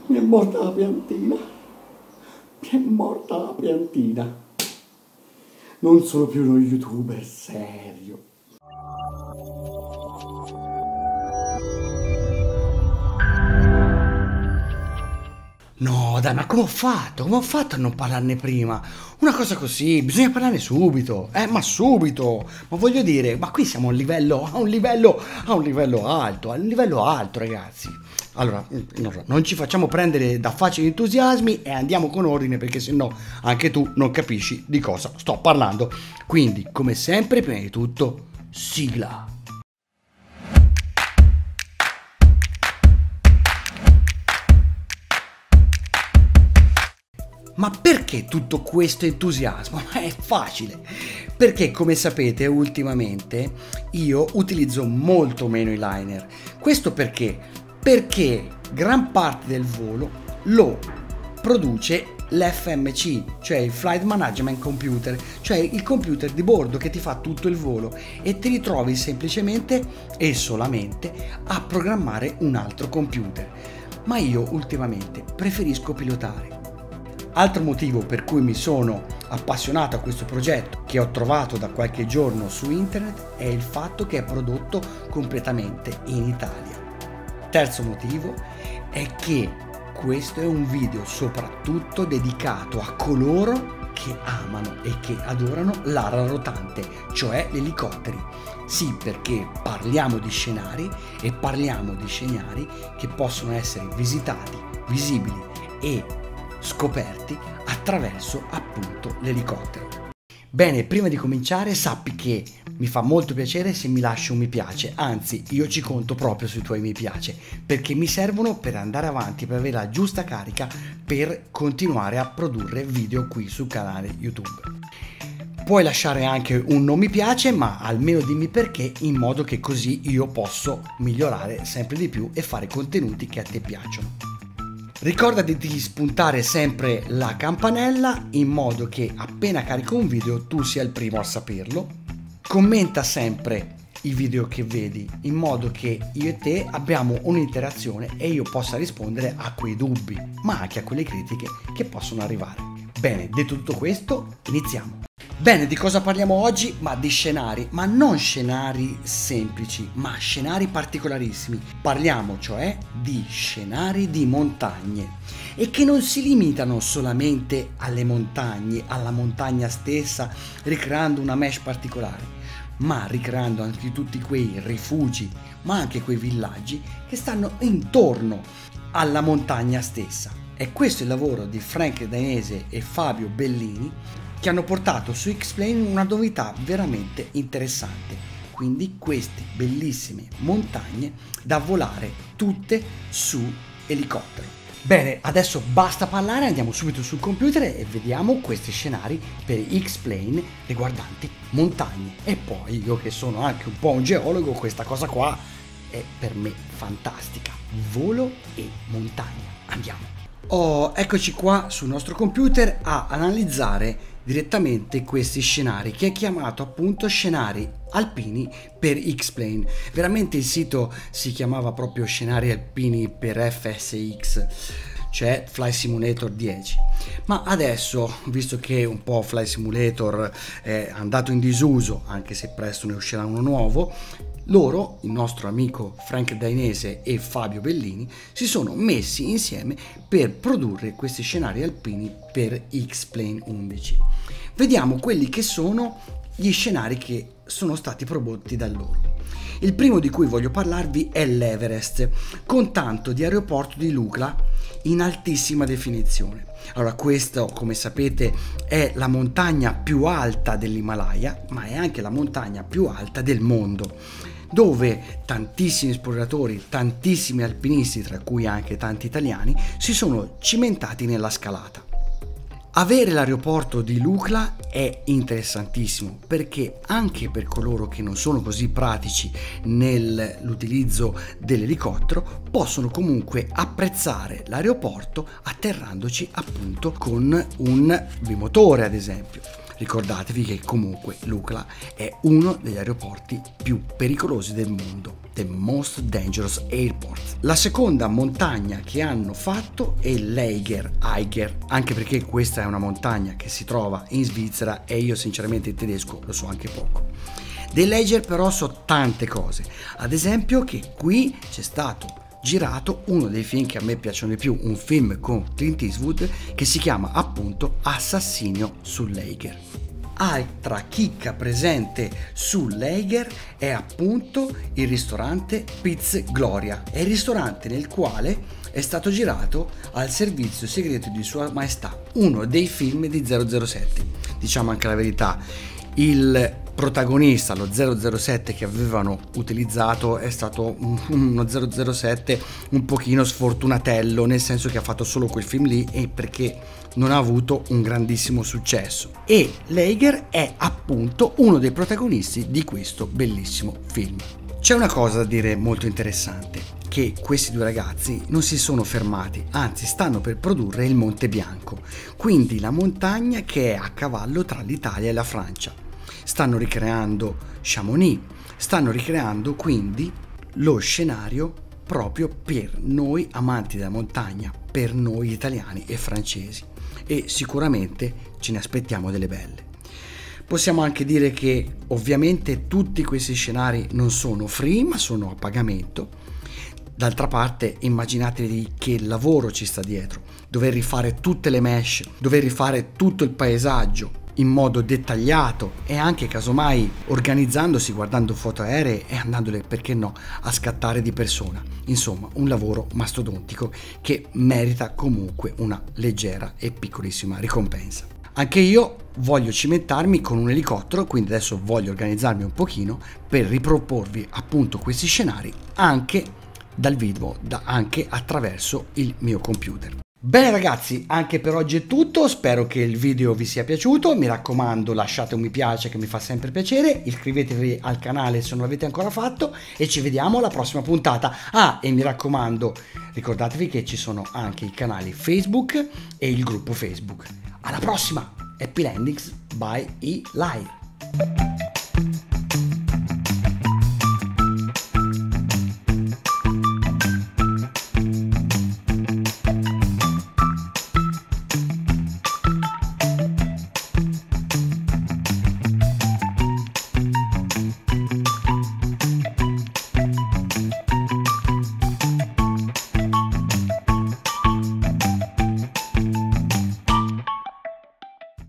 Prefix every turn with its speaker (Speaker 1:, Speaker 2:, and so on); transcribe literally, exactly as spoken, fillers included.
Speaker 1: Mi è morta la piantina. Mi è morta la piantina. Non sono più uno youtuber serio. No, dai, ma come ho fatto? Come ho fatto a non parlarne prima? Una cosa così, bisogna parlarne subito, eh, ma subito! Ma voglio dire, ma qui siamo a un livello, a un livello, a un livello alto, a un livello alto, ragazzi. Allora, non, so, non ci facciamo prendere da facili entusiasmi e andiamo con ordine, perché sennò anche tu non capisci di cosa sto parlando. Quindi, come sempre, prima di tutto, sigla! Ma perché tutto questo entusiasmo? È facile, perché come sapete ultimamente io utilizzo molto meno i liner. Questo perché? Perché gran parte del volo lo produce l'F M C, cioè il Flight Management Computer, cioè il computer di bordo che ti fa tutto il volo, e ti ritrovi semplicemente e solamente a programmare un altro computer. Ma io ultimamente preferisco pilotare. Altro motivo per cui mi sono appassionato a questo progetto, che ho trovato da qualche giorno su internet, è il fatto che è prodotto completamente in Italia. Terzo motivo è che questo è un video soprattutto dedicato a coloro che amano e che adorano l'ala rotante, cioè gli elicotteri. Sì, perché parliamo di scenari e parliamo di scenari che possono essere visitati, visibili e scoperti attraverso appunto l'elicottero. Bene, prima di cominciare sappi che mi fa molto piacere se mi lasci un mi piace, anzi io ci conto proprio sui tuoi mi piace, perché mi servono per andare avanti, per avere la giusta carica per continuare a produrre video qui sul canale YouTube. Puoi lasciare anche un non mi piace, ma almeno dimmi perché, in modo che così io posso migliorare sempre di più e fare contenuti che a te piacciono. Ricordati di spuntare sempre la campanella in modo che appena carico un video tu sia il primo a saperlo. Commenta sempre i video che vedi in modo che io e te abbiamo un'interazione e io possa rispondere a quei dubbi, ma anche a quelle critiche che possono arrivare. Bene, detto tutto questo, iniziamo. Bene, di cosa parliamo oggi? Ma di scenari, ma non scenari semplici, ma scenari particolarissimi. Parliamo cioè di scenari di montagne e che non si limitano solamente alle montagne, alla montagna stessa, ricreando una mesh particolare, ma ricreando anche tutti quei rifugi, ma anche quei villaggi che stanno intorno alla montagna stessa. E questo è il lavoro di Frank Dainese e Fabio Bellini, che hanno portato su X-Plane una novità veramente interessante, quindi queste bellissime montagne da volare tutte su elicottero. Bene, adesso basta parlare, andiamo subito sul computer e vediamo questi scenari per X-Plane riguardanti montagne. E poi io, che sono anche un po' un geologo, questa cosa qua è per me fantastica. Volo e montagna. Andiamo. Oh, eccoci qua sul nostro computer a analizzare direttamente questi scenari, che è chiamato appunto scenari alpini per X-Plane. Veramente il sito si chiamava proprio scenari alpini per F S X, cioè Flight Simulator dieci. Ma adesso, visto che un po' Flight Simulator è andato in disuso, anche se presto ne uscirà uno nuovo, loro, il nostro amico Frank Dainese e Fabio Bellini, si sono messi insieme per produrre questi scenari alpini per X-Plane undici. Vediamo quelli che sono gli scenari che sono stati prodotti da loro. Il primo di cui voglio parlarvi è l'Everest, con tanto di aeroporto di Lukla in altissima definizione. Allora, questo, come sapete, è la montagna più alta dell'Himalaya, ma è anche la montagna più alta del mondo, dove tantissimi esploratori, tantissimi alpinisti, tra cui anche tanti italiani, si sono cimentati nella scalata. Avere l'aeroporto di Lukla è interessantissimo, perché anche per coloro che non sono così pratici nell'utilizzo dell'elicottero possono comunque apprezzare l'aeroporto atterrandoci appunto con un bimotore, ad esempio. ricordatevi che comunque Lukla è uno degli aeroporti più pericolosi del mondo, the most dangerous airport. La seconda montagna che hanno fatto è l'Eiger, Eiger, anche perché questa è una montagna che si trova in Svizzera e io sinceramente il tedesco lo so anche poco. Dell'Eiger però so tante cose, ad esempio che qui c'è stato girato uno dei film che a me piacciono di più, un film con Clint Eastwood che si chiama appunto Assassinio sull'Eiger. Altra chicca presente sull'Eiger è appunto il ristorante Piz Gloria, è il ristorante nel quale è stato girato Al servizio segreto di Sua Maestà, uno dei film di zero zero sette. Diciamo anche la verità, il protagonista, lo zero zero sette che avevano utilizzato è stato uno zero zero sette un pochino sfortunatello, nel senso che ha fatto solo quel film lì e perché non ha avuto un grandissimo successo, e l'Eiger è appunto uno dei protagonisti di questo bellissimo film. C'è una cosa da dire molto interessante, che questi due ragazzi non si sono fermati, anzi stanno per produrre il Monte Bianco, quindi la montagna che è a cavallo tra l'Italia e la Francia. Stanno ricreando Chamonix, stanno ricreando quindi lo scenario proprio per noi amanti della montagna, per noi italiani e francesi, e sicuramente ce ne aspettiamo delle belle. Possiamo anche dire che ovviamente tutti questi scenari non sono free, ma sono a pagamento. D'altra parte immaginatevi che lavoro ci sta dietro, dover rifare tutte le mesh, dover rifare tutto il paesaggio in modo dettagliato e anche casomai organizzandosi, guardando foto aeree e andandole, perché no, a scattare di persona. Insomma, un lavoro mastodontico che merita comunque una leggera e piccolissima ricompensa. Anche io voglio cimentarmi con un elicottero, quindi adesso voglio organizzarmi un pochino per riproporvi appunto questi scenari anche dal vivo, da, anche attraverso il mio computer. Bene ragazzi, anche per oggi è tutto, spero che il video vi sia piaciuto, mi raccomando lasciate un mi piace che mi fa sempre piacere, iscrivetevi al canale se non l'avete ancora fatto e ci vediamo alla prossima puntata. Ah, e mi raccomando, ricordatevi che ci sono anche i canali Facebook e il gruppo Facebook. Alla prossima, Happy Landings by Eli.